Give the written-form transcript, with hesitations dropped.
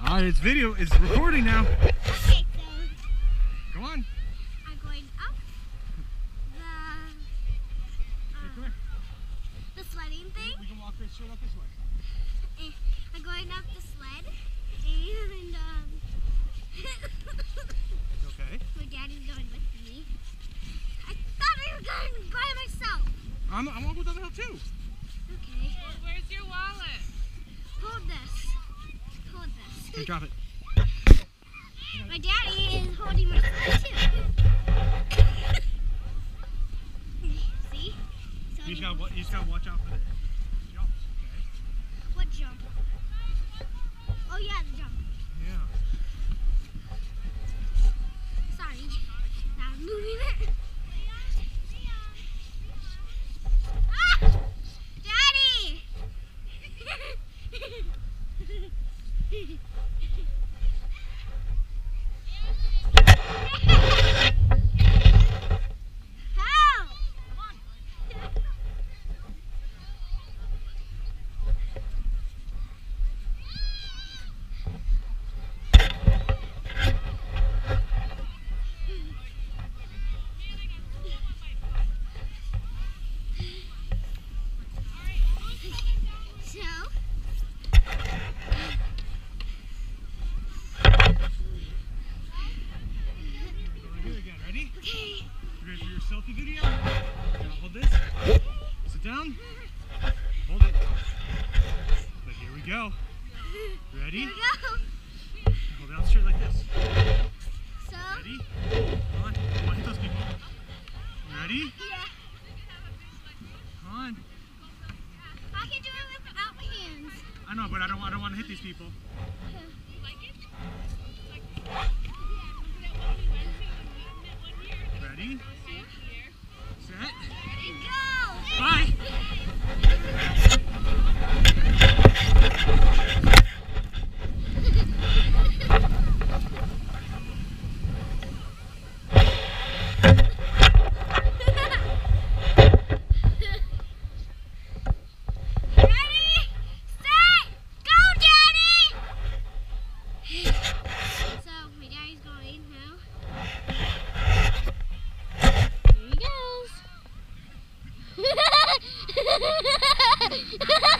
Alright, it's video. It's recording now. Okay, so Go on. I'm going up the sledding thing. We can walk straight up this way. I'm going up the sled, and Okay. my daddy's going with me. I thought I was going by myself. I'm walking with other help too. Okay. Well, where's your wallet? Hold this. Hold this. Okay, drop it. My daddy is holding my sled too. See? So You just gotta watch out for the jumps, okay? what jump? Oh yeah, the jump. Yeah. Sorry. Now I'm moving it. Ah! Daddy! Help! So, Go right here again. Ready? okay. You ready for your selfie video? Now hold this. Sit down. Hold it. But here we go. Ready? Here we go. Hold it out straight like this. So, Ready? Come on. Come on, hit those people. You ready? yeah. Come on. I can do it without my hands. I know, but I don't want to hit these people. Ready? Set. Go! Bye. Ready, set, go, Daddy! So, my daddy's going now. Here he goes.